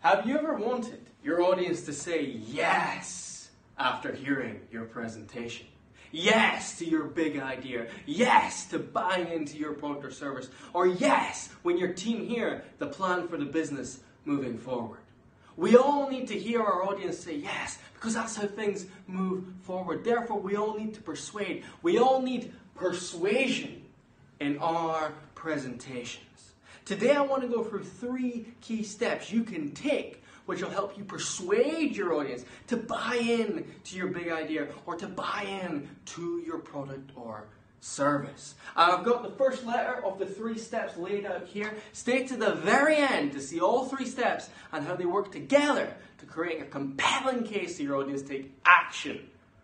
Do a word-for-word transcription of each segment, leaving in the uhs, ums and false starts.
Have you ever wanted your audience to say yes after hearing your presentation? Yes to your big idea. Yes to buying into your product or service. Or yes when your team hear the plan for the business moving forward. We all need to hear our audience say yes, because that's how things move forward. Therefore, we all need to persuade. We all need persuasion in our presentations. Today, I want to go through three key steps you can take which will help you persuade your audience to buy in to your big idea or to buy in to your product or service. I've got the first letter of the three steps laid out here. Stay to the very end to see all three steps and how they work together to create a compelling case to your audience to take action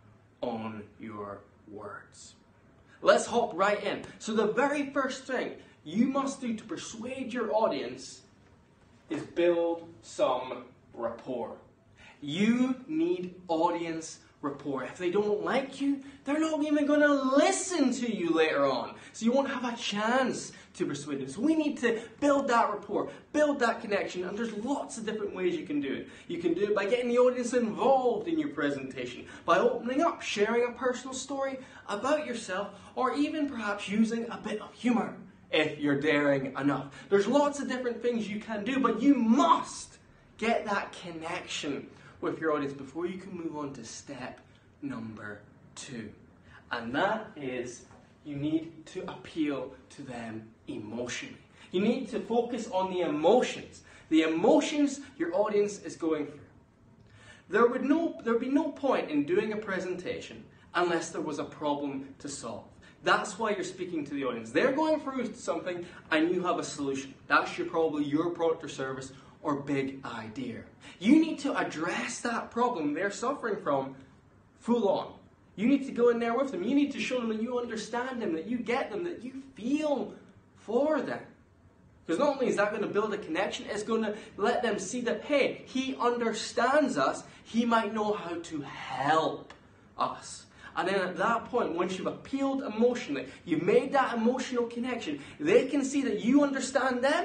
on your words. Let's hop right in. So the very first thing you must do to persuade your audience is build some rapport. You need audience rapport. If they don't like you, they're not even going to listen to you later on. So you won't have a chance to persuade them. So we need to build that rapport, build that connection, and there's lots of different ways you can do it. You can do it by getting the audience involved in your presentation, by opening up, sharing a personal story about yourself, or even perhaps using a bit of humor if you're daring enough. There's lots of different things you can do, but you must get that connection with your audience before you can move on to step number two. And that is, you need to appeal to them emotionally. You need to focus on the emotions, the emotions your audience is going through. There would no, there would be no point in doing a presentation unless there was a problem to solve. That's why you're speaking to the audience. They're going through something and you have a solution. That's your, probably your product or service or big idea. You need to address that problem they're suffering from full on. You need to go in there with them. You need to show them that you understand them, that you get them, that you feel for them. Because not only is that going to build a connection, it's going to let them see that, hey, he understands us. He might know how to help us. And then at that point, once you've appealed emotionally, you've made that emotional connection, they can see that you understand them.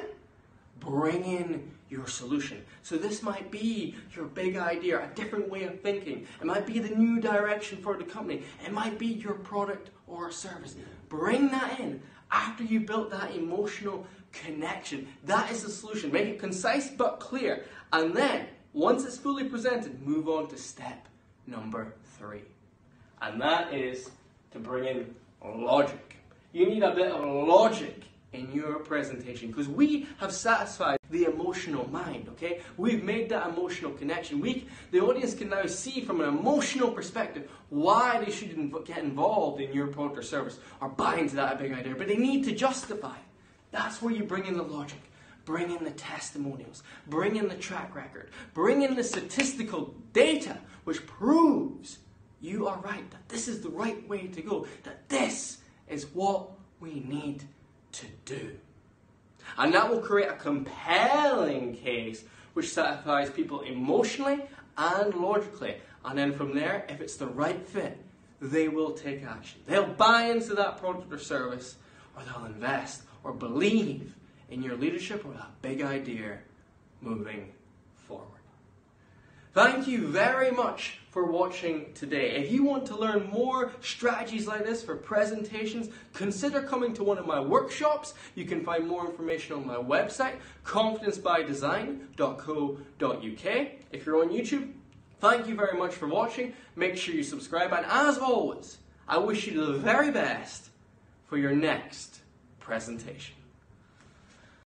Bring in your solution. So this might be your big idea, a different way of thinking. It might be the new direction for the company. It might be your product or service. Bring that in after you've built that emotional connection. That is the solution. Make it concise but clear. And then, once it's fully presented, move on to step number three. And that is to bring in logic. You need a bit of logic in your presentation because we have satisfied the emotional mind, okay? We've made that emotional connection. We, the audience can now see from an emotional perspective why they should inv- get involved in your product or service or buy into that big idea, but they need to justify it. That's where you bring in the logic. Bring in the testimonials. Bring in the track record. Bring in the statistical data which proves you are right, that this is the right way to go, that this is what we need to do. And that will create a compelling case which satisfies people emotionally and logically. And then from there, if it's the right fit, they will take action. They'll buy into that product or service, or they'll invest or believe in your leadership or that big idea moving forward. Thank you very much for watching today. If you want to learn more strategies like this for presentations, consider coming to one of my workshops. You can find more information on my website, confidence by design dot co dot U K. If you're on YouTube, thank you very much for watching. Make sure you subscribe. And as always, I wish you the very best for your next presentation.